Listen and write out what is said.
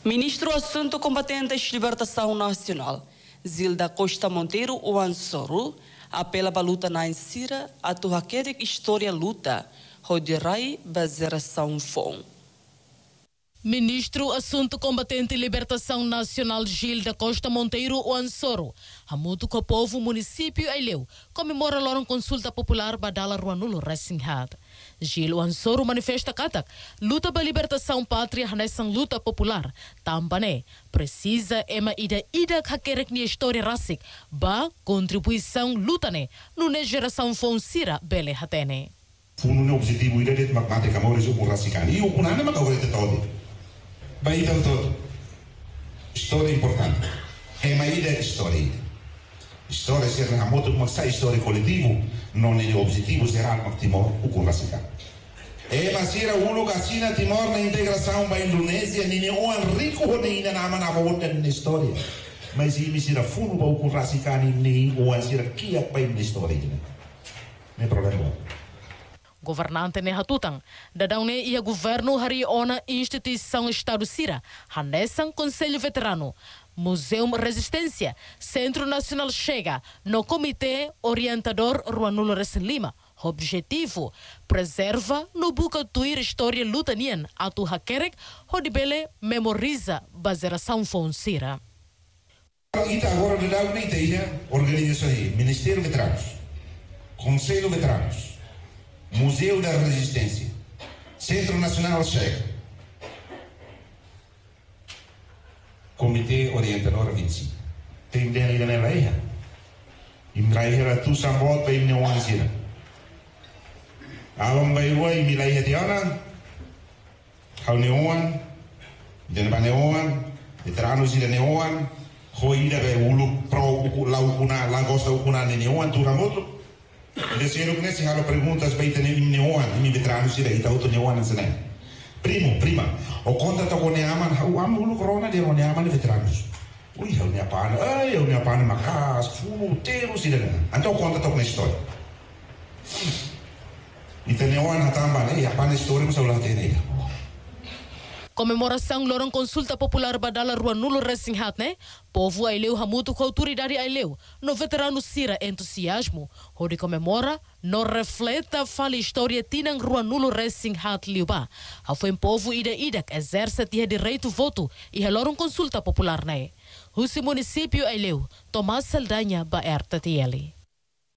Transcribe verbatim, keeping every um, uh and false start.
Ministro Assunto Combatentes de Libertação Nacional, Zilda Costa Monteiro Oansoro, apela para a luta na Insira, a turraqueira história luta, Rodirai Bazeração Fon. Ministro Assunto Combatente e Libertação Nacional Zilda Costa Monteiro Oansoro, Hamuto com o povo município Aileu, comemora uma consulta popular Badala Ruanulo Racinghat. Gil Oansoro manifesta katak, luta para a libertação pátria nessa luta popular. Também precisa ema ida ida hakerek ni história rasik, ba contribuição luta ne, nune geração fonsira bele hatene. Funo ne objetivo ida det matemática mores o rasicani, e o kunane makawrete todo. Ba ida todo. História importante. Ema ida história. História ser na moto uma sa história coletivo, não é o objetivo geral do Timor o com rasicani. É mas era um lugar assim na Timor na integração da Indonésia, nem é um rico nem na nama na volta na história. Mas se me será fundo para o com rasicani nem o an será que é para na história, não é problema. Governante ne hatutang, dadang ne ia governo hari ona instituição Estado Sira, hanesan Conselho Veterano, Museu Resistência, Centro Nacional Chega, no Comitê Orientador Ruanulo Lima. Objetivo, preserva no buca tuir história lutanian, atu hakerek, hodibele memoriza bazeração fonsira. Ita agora de dar uma ideia, organização aí, Ministério Veteranos, Conselho Veteranos, Museu da Resistência, Centro Nacional Chega, Comitê Orientador vinte e cinco. Tem dentro da minha leia. E me leia tu sambot para me ouvir. Alam bayi me leia tiana. Kau neoan, dan baneoan, veteranos ida neoan, hoida be ulu pro lau kuna lagosta kuna neoan tu ramoto. Desero que nesse halo perguntas para ter neoan, me veteranos ida ita outro neoan assim. Primo, prima, o contato com neaman, o amo corona de neaman de veteranos. Ui, eu me apana, ai, eu me apana macas, fumo, teiro, se dena. Então o contato com a história. E tem neoan hatamba, né? E apana história, mas eu lá tenho. Comemoração lorong consulta popular Badala Ruanulo Racinghat, né? Povo Aileu hamuto com autoridade Aileu. No veterano Sira entusiasmo. Onde comemora, no refleta fala história tinang Ruanulo Racinghat liuba. A foi povo ida ida que exerce tinha direito voto e lorong consulta popular, né? O município Aileu, Tomás Saldanha, Baerta T L.